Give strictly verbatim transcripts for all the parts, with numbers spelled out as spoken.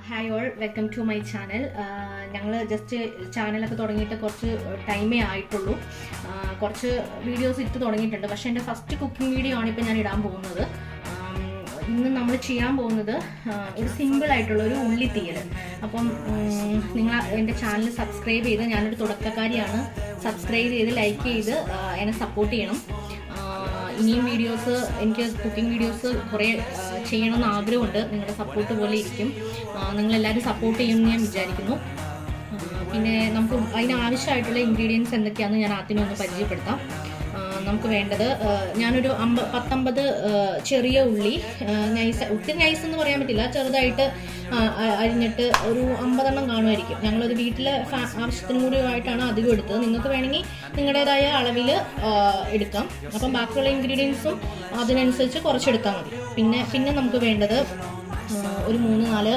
Hi all, welcome to my channel. ഞങ്ങൾ just ചാനലൊക്കെ തുടങ്ങിയിട്ട് കുറച്ച് ടൈമേ ആയിട്ടുള്ളൂ. കുറച്ച് വീഡിയോസ് ഇട്ട് തുടങ്ങിയിട്ടുണ്ട്. പക്ഷേ എൻ്റെ ഫസ്റ്റ് കുക്കിംഗ് വീഡിയോ ആണ് ഇപ്പോൾ ഞാൻ ഇടാൻ പോകുന്നത്. ഇന്ന് നമ്മൾ ചെയ്യാൻ പോകുന്നത് ഒരു സിമ്പിൾ ആയിട്ടുള്ള ഒരു ഉള്ളി തീയൽ. അപ്പം നിങ്ങൾ എൻ്റെ ചാനൽ സബ്സ്ക്രൈബ് ചെയ്ത്, ഞാനൊരു തുടക്കക്കാരിയാണ്, സബ്സ്ക്രൈബ് ചെയ്ത് ലൈക്ക് ചെയ്ത് എന്നെ സപ്പോർട്ട് ചെയ്യണം. ഇനിയും വീഡിയോസ്, എനിക്ക് കുക്കിംഗ് വീഡിയോസ് കുറേ ചെയ്യണമെന്ന് ആഗ്രഹമുണ്ട്. നിങ്ങളുടെ സപ്പോർട്ട് പോലെ ഇരിക്കും. നിങ്ങളെല്ലാവരും സപ്പോർട്ട് ചെയ്യുമെന്ന് ഞാൻ വിചാരിക്കുന്നു. പിന്നെ നമുക്ക് അതിനാവശ്യമായിട്ടുള്ള ഇൻഗ്രീഡിയൻസ് എന്തൊക്കെയാണെന്ന് ഞാൻ ആദ്യമേ ഒന്ന് പരിചയപ്പെടുത്താം. നമുക്ക് വേണ്ടത്, ഞാനൊരു അമ്പ പത്തൊമ്പത് ചെറിയ ഉള്ളി, നൈസ്, ഒത്തിരി നൈസ് എന്ന് പറയാൻ പറ്റില്ല, ചെറുതായിട്ട് അരിഞ്ഞിട്ട് ഒരു അമ്പതെണ്ണം കാണുമായിരിക്കും. ഞങ്ങളൊരു വീട്ടിലെ ആവശ്യത്തിനും കൂടി ആയിട്ടാണ് അധികം എടുത്തത്. നിങ്ങൾക്ക് വേണമെങ്കിൽ നിങ്ങളുടേതായ അളവിൽ എടുക്കാം. അപ്പം ബാക്കിയുള്ള ഇൻഗ്രീഡിയൻസും അതിനനുസരിച്ച് കുറച്ചെടുത്താൽ മതി. പിന്നെ പിന്നെ നമുക്ക് വേണ്ടത് ഒരു മൂന്ന് നാല്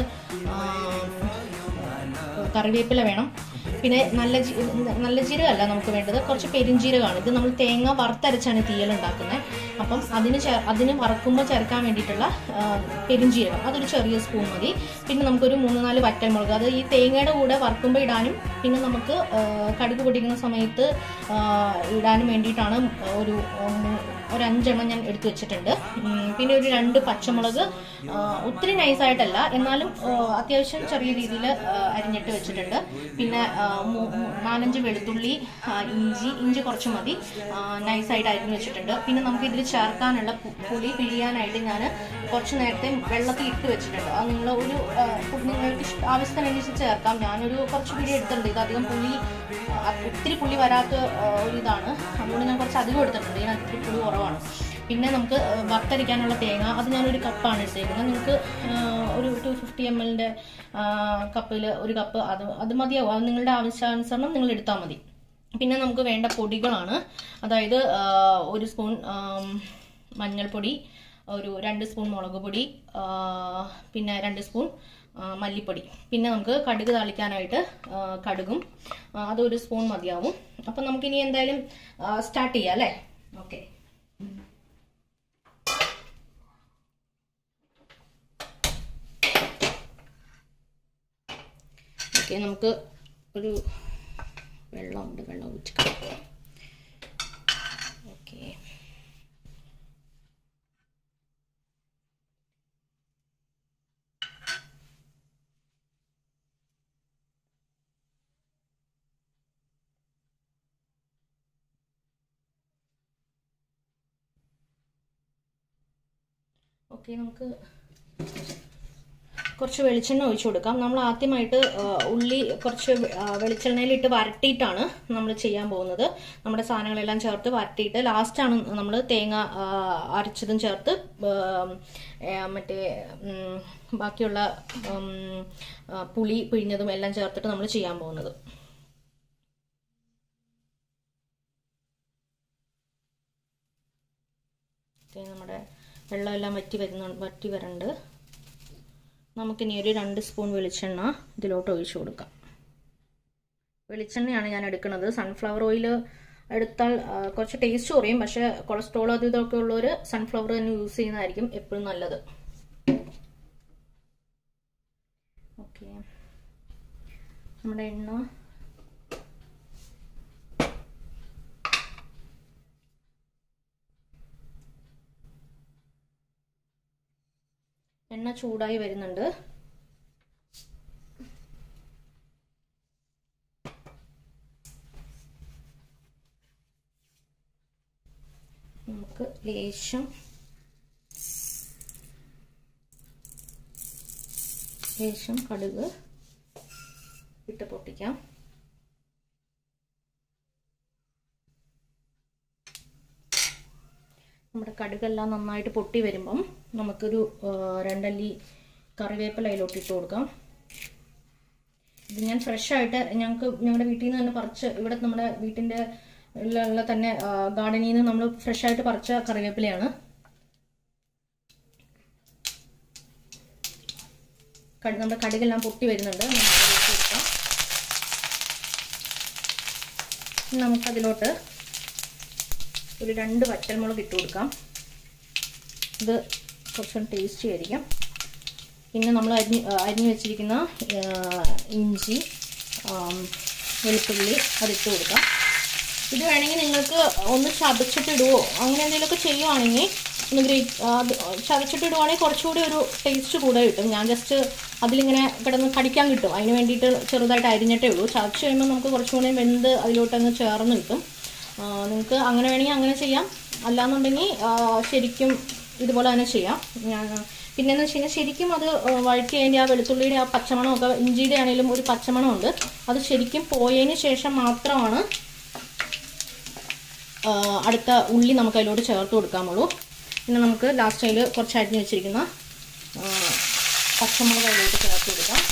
കറിവേപ്പില വേണം. പിന്നെ നല്ല നല്ല ജീരകമല്ല നമുക്ക് വേണ്ടത്, കുറച്ച് പെരിഞ്ജീരകമാണ്. ഇത് നമ്മൾ തേങ്ങ വറുത്തരച്ചാണ് തീയൽ ഉണ്ടാക്കുന്നത്. അപ്പം അതിന് അതിന് വറക്കുമ്പോൾ ചേർക്കാൻ വേണ്ടിയിട്ടുള്ള പെരിഞ്ജീരകം, അതൊരു ചെറിയ സ്പൂൺ മതി. പിന്നെ നമുക്കൊരു മൂന്ന് നാല് വറ്റൽമുളക്, അത് ഈ തേങ്ങയുടെ കൂടെ വറുക്കുമ്പോൾ ഇടാനും പിന്നെ നമുക്ക് കടുക് പൊടിക്കുന്ന സമയത്ത് ഇടാനും വേണ്ടിയിട്ടാണ് ഒരു ഒരു അഞ്ചെണ്ണം ഞാൻ എടുത്തു വെച്ചിട്ടുണ്ട്. പിന്നെ ഒരു രണ്ട് പച്ചമുളക്, ഒത്തിരി നൈസായിട്ടല്ല എന്നാലും അത്യാവശ്യം ചെറിയ രീതിയിൽ അരിഞ്ഞിട്ട് വെച്ചിട്ടുണ്ട്. പിന്നെ നാലഞ്ച് വെളുത്തുള്ളി, ഇഞ്ചി ഇഞ്ചി കുറച്ച് മതി, നൈസായിട്ട് അരിഞ്ഞ് വെച്ചിട്ടുണ്ട്. പിന്നെ നമുക്ക് ഇതിൽ ചേർക്കാനുള്ള പുളി പിഴിയാനായിട്ട് ഞാൻ കുറച്ച് നേരത്തെ വെള്ളത്തിൽ ഇട്ട് വെച്ചിട്ടുണ്ട്. അത് നിങ്ങൾ ഒരു നിങ്ങൾക്ക് ആവശ്യത്തിനനുസരിച്ച് ചേർക്കാം. ഞാനൊരു കുറച്ച് പിഴി എടുത്തിട്ടുണ്ട്. ഇത് അധികം പുളി, ഒത്തിരി പുളി വരാത്ത ഒരു ഇതാണ്, അതുകൊണ്ട് ഞാൻ കുറച്ച് അധികം എടുത്തിട്ടുണ്ട്. ഇതിന് ഒത്തിരി പുളി കുറവാണ്. പിന്നെ നമുക്ക് വറുത്തരിക്കാനുള്ള തേങ്ങ, അത് ഞാനൊരു കപ്പാണ് എടുത്തേക്കുന്നത്. നിങ്ങൾക്ക് ഒരു ടു ഫിഫ്റ്റി എം എല്ലിൻ്റെ കപ്പിൽ ഒരു കപ്പ് അത് അത് മതിയാവും. അത് നിങ്ങളുടെ ആവശ്യാനുസരണം നിങ്ങൾ എടുത്താൽ മതി. പിന്നെ നമുക്ക് വേണ്ട പൊടികളാണ്, അതായത് ഒരു സ്പൂൺ മഞ്ഞൾപ്പൊടി, ഒരു രണ്ട് സ്പൂൺ മുളക് പൊടി, പിന്നെ രണ്ട് സ്പൂൺ മല്ലിപ്പൊടി. പിന്നെ നമുക്ക് കടുക് താളിക്കാനായിട്ട് കടുകും, അതൊരു സ്പൂൺ മതിയാവും. അപ്പം നമുക്കിനി എന്തായാലും സ്റ്റാർട്ട് ചെയ്യാം അല്ലേ? ഓക്കെ. ഓക്കെ, നമുക്ക് ഒരു വെള്ളമുണ്ട്, വെള്ളം ഒഴിച്ചിട്ട്. ഓക്കെ, ഓക്കെ നമുക്ക് കുറച്ച് വെളിച്ചെണ്ണ ഒഴിച്ചു കൊടുക്കാം. നമ്മൾ ആദ്യമായിട്ട് ഉള്ളി കുറച്ച് വെളിച്ചെണ്ണയിലിട്ട് വരട്ടിയിട്ടാണ് നമ്മൾ ചെയ്യാൻ പോകുന്നത്. നമ്മുടെ സാധനങ്ങളെല്ലാം ചേർത്ത് വരട്ടിയിട്ട് ലാസ്റ്റാണ് നമ്മൾ തേങ്ങ അരച്ചതും ചേർത്ത് മറ്റേ ബാക്കിയുള്ള പുളി പിഴിഞ്ഞതും എല്ലാം ചേർത്തിട്ട് നമ്മൾ ചെയ്യാൻ പോകുന്നത്. നമ്മുടെ വെള്ളമെല്ലാം വറ്റി വരുന്നു വറ്റി വരണ്ട്. നമുക്കിനി ഒരു രണ്ട് സ്പൂൺ വെളിച്ചെണ്ണ ഇതിലോട്ട് ഒഴിച്ചു കൊടുക്കാം. വെളിച്ചെണ്ണയാണ് ഞാൻ എടുക്കുന്നത്. സൺഫ്ലവർ ഓയിൽ എടുത്താൽ കുറച്ച് ടേസ്റ്റ് കുറയും, പക്ഷെ കൊളസ്ട്രോൾ അത് ഇതൊക്കെ ഉള്ളവർ സൺഫ്ലവർ തന്നെ യൂസ് ചെയ്യുന്നതായിരിക്കും എപ്പോഴും നല്ലത്. ഓക്കെ, നമ്മുടെ എണ്ണ എണ്ണ ചൂടായി വരുന്നുണ്ട്. നമുക്ക് ലേശം ലേശം കടുക് ഇട്ട് പൊട്ടിക്കാം. നമ്മുടെ കടുകെല്ലാം നന്നായിട്ട് പൊട്ടി വരുമ്പം നമുക്കൊരു രണ്ടല്ലി കറിവേപ്പില അതിലോട്ട് ഇട്ട് കൊടുക്കാം. ഇത് ഞാൻ ഫ്രഷായിട്ട് ഞങ്ങൾക്ക് ഞങ്ങളുടെ വീട്ടിൽ നിന്ന് തന്നെ പറിച്ച്, ഇവിടെ നമ്മുടെ വീട്ടിൻ്റെ ഉള്ള തന്നെ ഗാർഡനിൽ നിന്ന് നമ്മൾ ഫ്രഷായിട്ട് പറിച്ച കറിവേപ്പിലയാണ്. നമ്മുടെ കടുകെല്ലാം പൊട്ടി വരുന്നുണ്ട്. നമുക്കതിലോട്ട് ഒരു രണ്ട് വറ്റൽമുളക് ഇട്ട് കൊടുക്കാം. ഇത് കുറച്ചും ടേസ്റ്റി ആയിരിക്കും. പിന്നെ നമ്മൾ അരിഞ്ഞ് അരിഞ്ഞ് വെച്ചിരിക്കുന്ന ഇഞ്ചി, വെളുത്തുള്ളി അതിട്ട് കൊടുക്കാം. ഇത് വേണമെങ്കിൽ നിങ്ങൾക്ക് ഒന്ന് ചതച്ചിട്ടിടുവോ അങ്ങനെ എന്തെങ്കിലുമൊക്കെ ചെയ്യുവാണെങ്കിൽ ഒന്ന് ഗ്രേറ്റ് അത് ചതച്ചിട്ടിടുവാണെങ്കിൽ കുറച്ചുകൂടി ഒരു ടേസ്റ്റ് കൂടെ കിട്ടും. ഞാൻ ജസ്റ്റ് അതിലിങ്ങനെ കിടന്ന് കടിക്കാൻ കിട്ടും, അതിന് വേണ്ടിയിട്ട് ചെറുതായിട്ട് അരിഞ്ഞിട്ടേ ഉള്ളൂ. ചതച്ച് കഴിയുമ്പോൾ നമുക്ക് കുറച്ചുകൂടി വെന്ത് അതിലോട്ടങ്ങ് ചേർന്ന് കിട്ടും. നിങ്ങൾക്ക് അങ്ങനെ വേണമെങ്കിൽ അങ്ങനെ ചെയ്യാം, അല്ലാന്നുണ്ടെങ്കിൽ ശരിക്കും ഇതുപോലെ തന്നെ ചെയ്യാം. ഞാൻ പിന്നെയെന്ന് വെച്ച് കഴിഞ്ഞാൽ ശരിക്കും അത് വഴറ്റി അതിൻ്റെ ആ വെളുത്തുള്ളിയുടെ ആ പച്ചമണമൊക്കെ, ഇഞ്ചിയുടെ ആണെങ്കിലും ഒരു പച്ചമണമുണ്ട്, അത് ശരിക്കും പോയതിന് ശേഷം മാത്രമാണ് അടുത്ത ഉള്ളി നമുക്ക് അതിലോട്ട് ചേർത്ത് കൊടുക്കാമുള്ളൂ. പിന്നെ നമുക്ക് ലാസ്റ്റ് അതിൽ കുറച്ച് അരിഞ്ഞ് വെച്ചിരിക്കുന്ന പച്ചമുളക് അതിലോട്ട് ചേർത്ത് കൊടുക്കാം.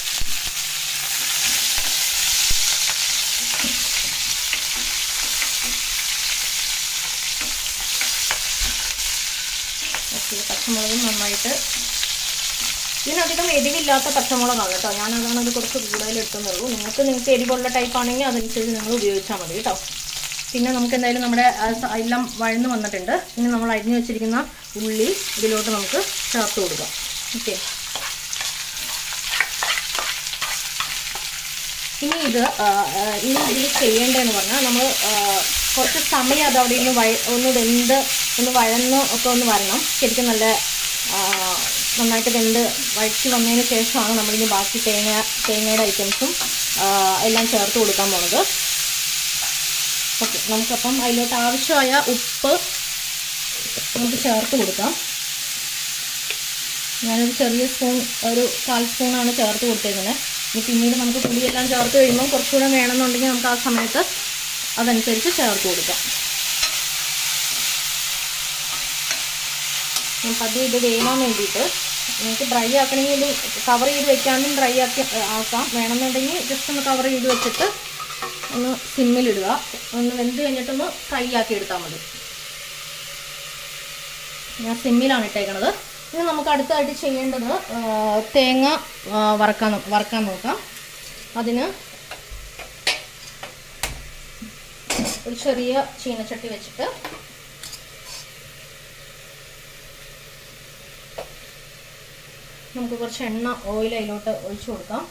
ഓക്കെ, പച്ചമുളകും നന്നായിട്ട്, ഇതിനധികം എരിവില്ലാത്ത പച്ചമുളകാണ് കേട്ടോ, ഞാനതാണ് അത് കുറച്ച് കൂടുതൽ എടുക്കുന്നുള്ളൂ. നിങ്ങൾക്ക് നിങ്ങൾക്ക് എരിവുള്ള ടൈപ്പ് ആണെങ്കിൽ അതനുസരിച്ച് നിങ്ങൾ ഉപയോഗിച്ചാൽ മതി കേട്ടോ. പിന്നെ നമുക്ക് എന്തായാലും നമ്മുടെ എല്ലാം വഴന്ന് വന്നിട്ടുണ്ട്. ഇനി നമ്മൾ അരിഞ്ഞു വെച്ചിരിക്കുന്ന ഉള്ളി ഇതിലോട്ട് നമുക്ക് ചേർത്ത് കൊടുക്കാം. ഓക്കെ, ഇനി ഇത് ഇനി ഇതിൽ ചെയ്യേണ്ടതെന്ന് പറഞ്ഞാൽ നമ്മൾ കുറച്ച് സമയം അത് അവിടെ ഒന്ന് വഴ ഒന്ന് വെന്ത് ഒന്ന് വഴന്ന് ഒക്കെ ഒന്ന് വരണം. ശരിക്കും നല്ല നന്നായിട്ട് വെന്ത് വഴറ്റി വന്നതിന് ശേഷമാണ് നമ്മളിനി ബാക്കി തേങ്ങ തേങ്ങയുടെ ഐറ്റംസും എല്ലാം ചേർത്ത് കൊടുക്കാൻ പോകുന്നത്. ഓക്കെ, നമുക്കപ്പം അതിലോട്ട് ആവശ്യമായ ഉപ്പ് നമുക്ക് ചേർത്ത് കൊടുക്കാം. ഞാനൊരു ചെറിയ സ്പൂൺ, ഒരു കാൽ സ്പൂണാണ് ചേർത്ത് കൊടുത്തേക്കുന്നത്. ഇനി പിന്നീട് നമുക്ക് പുളിയെല്ലാം ചേർത്ത് കഴിയുമ്പോൾ കുറച്ചുകൂടെ വേണമെന്നുണ്ടെങ്കിൽ നമുക്ക് ആ സമയത്ത് അതനുസരിച്ച് ചേർത്ത് കൊടുക്കാം. അപ്പം അത് ഇത് വേവാൻ വേണ്ടിയിട്ട് നിങ്ങൾക്ക് ഡ്രൈ ആക്കണമെങ്കിൽ ഇത് കവർ ചെയ്ത് വെക്കാണ്ടും ഡ്രൈ ആക്കി ആക്കാം. വേണമെന്നുണ്ടെങ്കിൽ ജസ്റ്റ് ഒന്ന് കവർ ചെയ്ത് വെച്ചിട്ട് ഒന്ന് സിമ്മിലിടുക. ഒന്ന് വെന്ത് കഴിഞ്ഞിട്ടൊന്ന് ഫ്രൈ ആക്കി എടുത്താൽ മതി. ഞാൻ സിമ്മിലാണ് ഇട്ടേക്കണത്. ഇനി നമുക്ക് അടുത്തായിട്ട് ചെയ്യേണ്ടത് തേങ്ങ വറക്കാൻ വറക്കാൻ നോക്കാം. അതിന് ഒരു ചെറിയ ചീനച്ചട്ടി വെച്ചിട്ട് നമുക്ക് കുറച്ച് എണ്ണ ഓയിൽ അതിലോട്ട് ഒഴിച്ചു കൊടുക്കാം.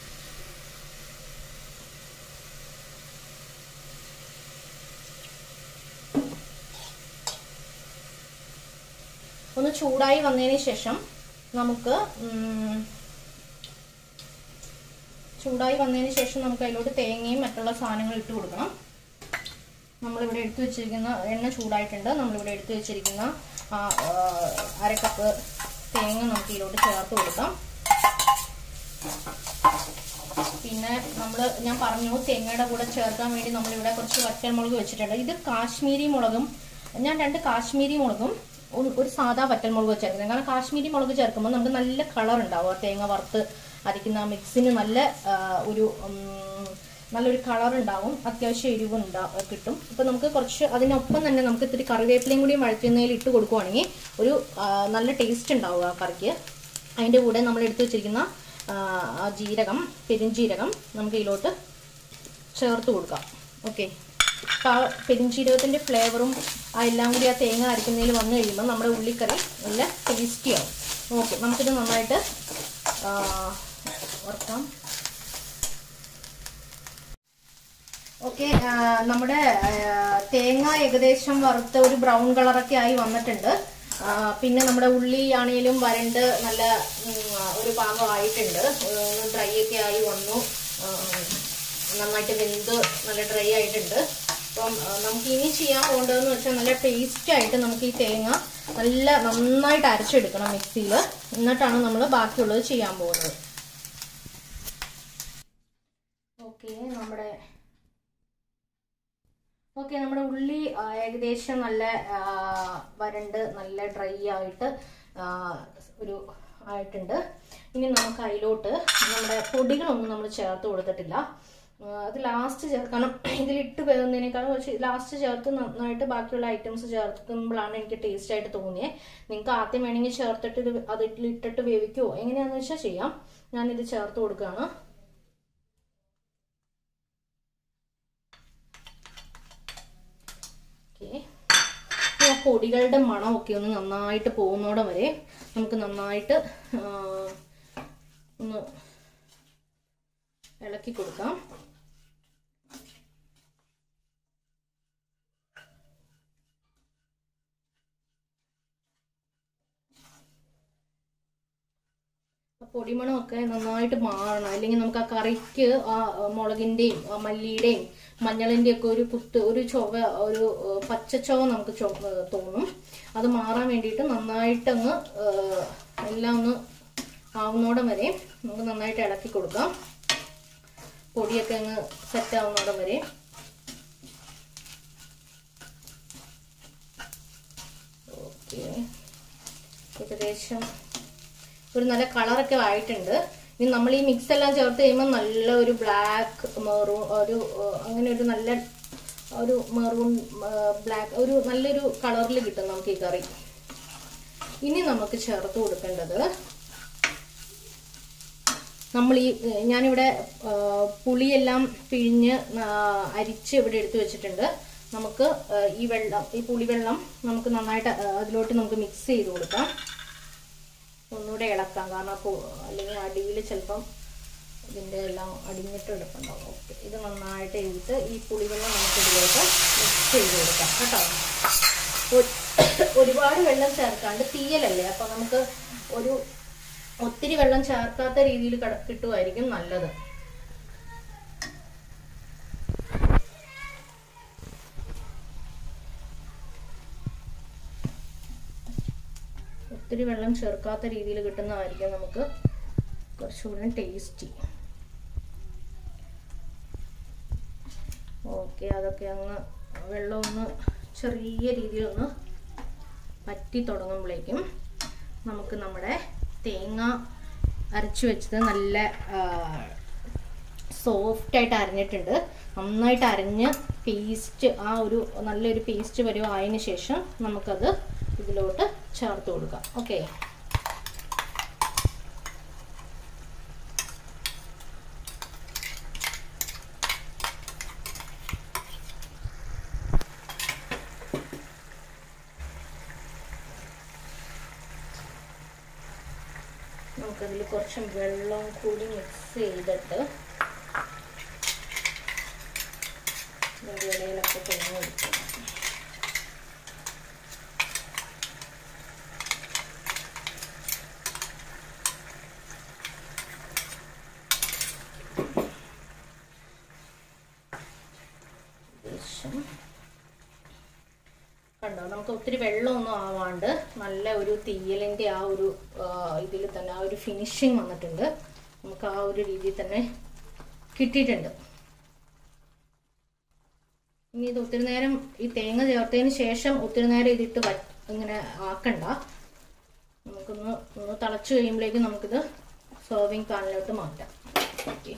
ഒന്ന് ചൂടായി വന്നതിന് ശേഷം നമുക്ക് ചൂടായി വന്നതിന് ശേഷം നമുക്ക് അതിലോട്ട് തേങ്ങയും മറ്റുള്ള സാധനങ്ങൾ ഇട്ട് കൊടുക്കണം. നമ്മളിവിടെ എടുത്തു വെച്ചിരിക്കുന്ന എണ്ണ ചൂടായിട്ടുണ്ട്. നമ്മളിവിടെ എടുത്തു വെച്ചിരിക്കുന്ന അര കപ്പ് തേങ്ങ നമുക്ക് ഇതിലോട്ട് ചേർത്ത് കൊടുക്കാം. പിന്നെ നമ്മൾ ഞാൻ പറഞ്ഞു തേങ്ങയുടെ കൂടെ ചേർക്കാൻ വേണ്ടി നമ്മളിവിടെ കുറച്ച് വറ്റൽമുളക് വെച്ചിട്ടുണ്ട്. ഇത് കാശ്മീരി മുളകും, ഞാൻ രണ്ട് കാശ്മീരി മുളകും ഒരു സാധാ വറ്റൽമുളക് ചേർക്കുന്നത്. കാരണം കാശ്മീരി മുളക് ചേർക്കുമ്പോൾ നമുക്ക് നല്ല കളർ ഉണ്ടാവും. തേങ്ങ വറുത്ത് അരയ്ക്കുന്ന മിക്സിന് നല്ല ഒരു നല്ലൊരു കളർ ഉണ്ടാവും, അത്യാവശ്യം എരിവ് ഉണ്ടാ കിട്ടും. ഇപ്പം നമുക്ക് കുറച്ച് അതിനൊപ്പം തന്നെ നമുക്ക് ഇത്തിരി കറിവേപ്പിലയും കൂടി വഴറ്റുന്നതിൽ ഇട്ട് കൊടുക്കുവാണെങ്കിൽ ഒരു നല്ല ടേസ്റ്റ് ഉണ്ടാവും ആ കറിക്ക്. അതിൻ്റെ കൂടെ നമ്മൾ എടുത്തു വെച്ചിരിക്കുന്ന ജീരകം, പെരുംജീരകം നമുക്ക് ഇതിലോട്ട് ചേർത്ത് കൊടുക്കാം. ഓക്കെ, അപ്പോൾ ആ പെരുംജീരകത്തിൻ്റെ ഫ്ലേവറും ആ എല്ലാം കൂടി ആ തേങ്ങ അരയ്ക്കുന്നതിൽ വന്നു കഴിയുമ്പോൾ നമ്മുടെ ഉള്ളിക്കറി നല്ല ടേസ്റ്റി ആവും. ഓക്കെ, നമുക്കിത് നന്നായിട്ട് വറുക്കാം. ഓക്കെ, നമ്മുടെ തേങ്ങ ഏകദേശം വറുത്ത ഒരു ബ്രൗൺ കളറൊക്കെ ആയി വന്നിട്ടുണ്ട്. പിന്നെ നമ്മുടെ ഉള്ളി ആണെങ്കിലും വരണ്ട് നല്ല ഒരു ഭാഗമായിട്ടുണ്ട്. ഡ്രൈ ഒക്കെ ആയി വന്നു, നന്നായിട്ട് വെന്ത് നല്ല ഡ്രൈ ആയിട്ടുണ്ട്. അപ്പം നമുക്ക് ഇനി ചെയ്യാൻ പോകേണ്ടതെന്ന് വെച്ചാൽ നല്ല ടേസ്റ്റ് ആയിട്ട് നമുക്ക് ഈ തേങ്ങ നല്ല നന്നായിട്ട് അരച്ചെടുക്കണം മിക്സിയിൽ. എന്നിട്ടാണ് നമ്മൾ ബാക്കിയുള്ളത് ചെയ്യാൻ പോകുന്നത്. ഓക്കെ, നമ്മുടെ ഓക്കെ നമ്മുടെ ഉള്ളി ഏകദേശം നല്ല വരണ്ട് നല്ല ഡ്രൈ ആയിട്ട് ഒരു ആയിട്ടുണ്ട്. ഇനി നമുക്ക് അതിലോട്ട് നമ്മുടെ പൊടികളൊന്നും നമ്മൾ ചേർത്ത് കൊടുത്തിട്ടില്ല. അത് ലാസ്റ്റ് ചേർക്കണം. ഇതിലിട്ട് വേകുന്നതിനേക്കാളും കുറച്ച് ലാസ്റ്റ് ചേർത്ത് നന്നായിട്ട് ബാക്കിയുള്ള ഐറ്റംസ് ചേർക്കുമ്പോഴാണ് എനിക്ക് ടേസ്റ്റ് ആയിട്ട് തോന്നിയത്. നിങ്ങൾക്ക് ആദ്യം വേണമെങ്കിൽ ചേർത്തിട്ട് ഇത് അതിലിട്ടിട്ട് വേവിക്കുമോ എങ്ങനെയാണെന്ന് വെച്ചാൽ ചെയ്യാം. ഞാനിത് ചേർത്ത് കൊടുക്കുകയാണ്. ഓക്കെ, ആ പൊടികളുടെ മണമൊക്കെ ഒന്ന് നന്നായിട്ട് പോകുന്നോടെ വരെ നമുക്ക് നന്നായിട്ട് ഒന്ന് ഇളക്കി കൊടുക്കാം. പൊടിമണമൊക്കെ നന്നായിട്ട് മാറണം, അല്ലെങ്കിൽ നമുക്ക് ആ കറിക്ക് ആ മുളകിന്റെയും ആ മല്ലിയുടെയും മഞ്ഞളിന്റെ ഒക്കെ ഒരു കുത്ത് ഒരു ചൊവ ഒരു പച്ചച്ചൊവ നമുക്ക് തോന്നും. അത് മാറാൻ വേണ്ടിയിട്ട് നന്നായിട്ട് അങ്ങ് എല്ലാം ഒന്ന് ആവുന്നോടം വരെ നമുക്ക് നന്നായിട്ട് ഇളക്കി കൊടുക്കാം. പൊടിയൊക്കെ അങ്ങ് സെറ്റ് ആവുന്നോടം വരെ. ഓക്കെ, ഏകദേശം ഒരു നല്ല കളറൊക്കെ ആയിട്ടുണ്ട്. ഇനി നമ്മൾ ഈ മിക്സ് എല്ലാം ചേർത്ത് കഴിയുമ്പോൾ നല്ല ഒരു ബ്ലാക്ക് മെറൂൺ ഒരു അങ്ങനെ ഒരു നല്ല ഒരു മെറൂൺ ബ്ലാക്ക് ഒരു നല്ലൊരു കളറിൽ കിട്ടും നമുക്ക് ഈ കറി. ഇനി നമുക്ക് ചേർത്ത് കൊടുക്കേണ്ടത് നമ്മൾ ഈ ഞാനിവിടെ പുളിയെല്ലാം പിഴിഞ്ഞ് അരിച്ച് ഇവിടെ എടുത്തു വെച്ചിട്ടുണ്ട്. നമുക്ക് ഈ വെള്ളം ഈ പുളിവെള്ളം നമുക്ക് നന്നായിട്ട് അതിലോട്ട് നമുക്ക് മിക്സ് ചെയ്ത് കൊടുക്കാം. ഒന്നുകൂടെ ഇളക്കാം, കാരണം അപ്പോൾ അല്ലെങ്കിൽ അടിയിൽ ചിലപ്പം ഇതിൻ്റെ എല്ലാം അടിഞ്ഞിട്ട് എടുപ്പുണ്ടാവും. ഓക്കെ, ഇത് നന്നായിട്ട് എടുത്ത് ഈ പുളിവെള്ളം നമുക്ക് ഇതിലോട്ട് മിക്സ് ചെയ്ത് കൊടുക്കാം കേട്ടോ. ഒരുപാട് വെള്ളം ചേർക്കാണ്ട്, തീയലല്ലേ അപ്പോൾ നമുക്ക് ഒരു ഒത്തിരി വെള്ളം ചേർക്കാത്ത രീതിയിൽ കിട്ടുമായിരിക്കും നല്ലത്. ഒത്തിരി വെള്ളം ചേർക്കാത്ത രീതിയിൽ കിട്ടുന്നതായിരിക്കും നമുക്ക് കുറച്ചുകൂടി ടേസ്റ്റി. ഓക്കെ, അതൊക്കെ അങ്ങ് വെള്ളം ഒന്ന് ചെറിയ രീതിയിൽ ഒന്ന് വറ്റി തുടങ്ങുമ്പോഴേക്കും നമുക്ക് നമ്മുടെ തേങ്ങ അരച്ചു വെച്ചത് നല്ല സോഫ്റ്റായിട്ട് അരഞ്ഞിട്ടുണ്ട്. നന്നായിട്ട് അരഞ്ഞ് പേസ്റ്റ് ആ ഒരു നല്ലൊരു പേസ്റ്റ് വരുമോ ആയതിനു ശേഷം നമുക്കത് ഇതിലോട്ട് ചേർത്ത് കൊടുക്കാം. ഓക്കെ, നമുക്കതിൽ കുറച്ച് വെള്ളം കൂടി മിക്സ് ചെയ്തിട്ട് ഇടയിലൊക്കെ തേങ്ങ ഒഴിക്കണം. കണ്ടോ, നമുക്ക് ഒത്തിരി വെള്ളമൊന്നും ആവാണ്ട് നല്ല ഒരു തീയലിന്റെ ആ ഒരു ഇതിൽ തന്നെ ആ ഒരു ഫിനിഷിങ് വന്നിട്ടുണ്ട്. നമുക്ക് ആ ഒരു രീതിയിൽ തന്നെ കിട്ടിയിട്ടുണ്ട്. ഇനി ഇത് ഒത്തിരി നേരം ഈ തേങ്ങ ചേർത്തതിന് ശേഷം ഒത്തിരി നേരം ഇതിട്ട് ഇങ്ങനെ ആക്കണ്ട. നമുക്കൊന്ന് ഒന്ന് തിളച്ചു കഴിയുമ്പോഴേക്കും നമുക്കിത് സെർവിങ് പാനിലോട്ട് മാറ്റാം. ഓക്കെ,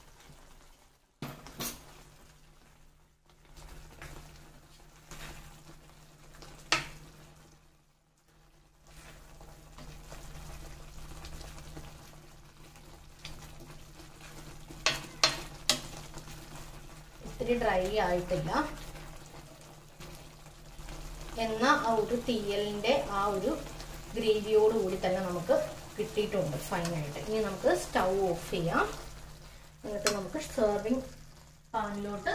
ഒത്തിരി ഡ്രൈ ആയിട്ടില്ല എന്ന ആ ഒരു തീയലിന്റെ ആ ഒരു ഗ്രേവിയോട് കൂടി തന്നെ നമുക്ക് കിട്ടിയിട്ടുണ്ട് ഫൈനായിട്ട്. ഇനി നമുക്ക് സ്റ്റൗ ഓഫ് ചെയ്യാം. എന്നിട്ട് നമുക്ക് സെർവിങ് പാനിലോട്ട്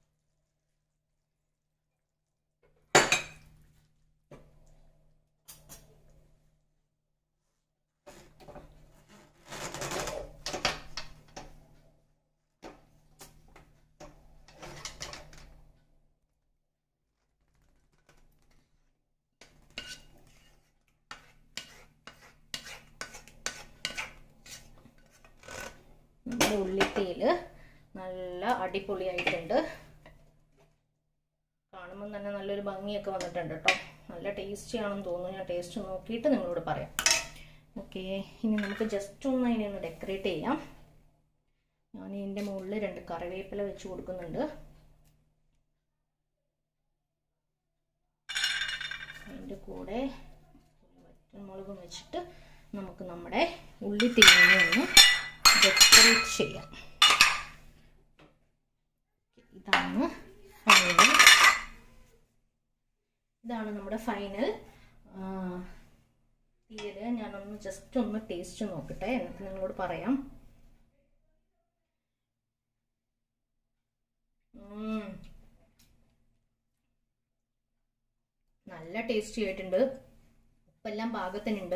ഉള്ളിത്തേല് നല്ല അടിപൊളിയായിട്ടുണ്ട്. കാണുമ്പോൾ തന്നെ നല്ലൊരു ഭംഗിയൊക്കെ വന്നിട്ടുണ്ട് കേട്ടോ. നല്ല ടേസ്റ്റി ആണെന്ന് തോന്നുന്നു. ഞാൻ ടേസ്റ്റ് നോക്കിയിട്ട് നിങ്ങളോട് പറയാം. ഓക്കെ, ഇനി നമുക്ക് ജസ്റ്റ് ഒന്ന് അതിനെ ഒന്ന് ഡെക്കറേറ്റ് ചെയ്യാം. ഞാൻ ഇതിൻ്റെ മുകളിൽ രണ്ട് കറിവേപ്പില വെച്ച് കൊടുക്കുന്നുണ്ട്. അതിൻ്റെ കൂടെ വറ്റൽമുളകും വെച്ചിട്ട് നമുക്ക് നമ്മുടെ ഉള്ളിത്തേലിനെ ഒന്ന് ഡെക്കറേറ്റ് ചെയ്യാം. ഇതാണ് ഫൈനൽ ഇതാണ് നമ്മുടെ ഫൈനൽ തീയല് ഞാനൊന്ന് ജസ്റ്റ് ഒന്ന് ടേസ്റ്റ് നോക്കട്ടെ, എന്നിട്ട് നിങ്ങളോട് പറയാം. നല്ല ടേസ്റ്റി ആയിട്ടുണ്ട്. ഉപ്പെല്ലാം പാകത്തിനുണ്ട്,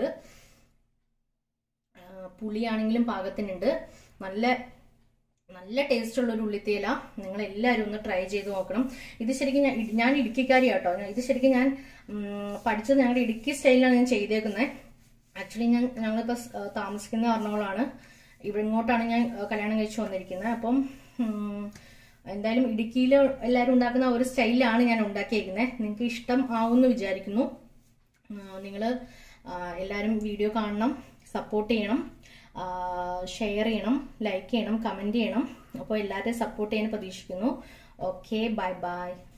പുളിയാണെങ്കിലും പാകത്തിനുണ്ട്. നല്ല നല്ല ടേസ്റ്റ് ഉള്ള ഒരു ഉള്ളിത്തേല. നിങ്ങൾ എല്ലാവരും ഒന്ന് ട്രൈ ചെയ്ത് നോക്കണം. ഇത് ശരിക്കും ഞാൻ ഞാൻ ഇടുക്കിക്കാരി കേട്ടോ. ഇത് ശരിക്കും ഞാൻ പഠിച്ചത് ഞങ്ങളുടെ ഇടുക്കി സ്റ്റൈലിലാണ് ഞാൻ ചെയ്തേക്കുന്നത്. ആക്ച്വലി ഞാൻ ഞങ്ങളിപ്പോൾ താമസിക്കുന്ന എറണാകുളമാണ്. ഇവിടെ ഇങ്ങോട്ടാണ് ഞാൻ കല്യാണം കഴിച്ചു വന്നിരിക്കുന്നത്. അപ്പം എന്തായാലും ഇടുക്കിയിൽ എല്ലാവരും ഉണ്ടാക്കുന്ന ഒരു സ്റ്റൈലിലാണ് ഞാൻ ഉണ്ടാക്കിയിരിക്കുന്നത്. നിങ്ങൾക്ക് ഇഷ്ടം ആവുമെന്ന് വിചാരിക്കുന്നു. നിങ്ങൾ എല്ലാവരും വീഡിയോ കാണണം, സപ്പോർട്ട് ചെയ്യണം, ഷെയർ ചെയ്യണം, ലൈക്ക് ചെയ്യണം, കമൻറ്റ് ചെയ്യണം. അപ്പോൾ എല്ലാവരെയും സപ്പോർട്ട് ചെയ്യാൻ പ്രതീക്ഷിക്കുന്നു. Okay, bye by.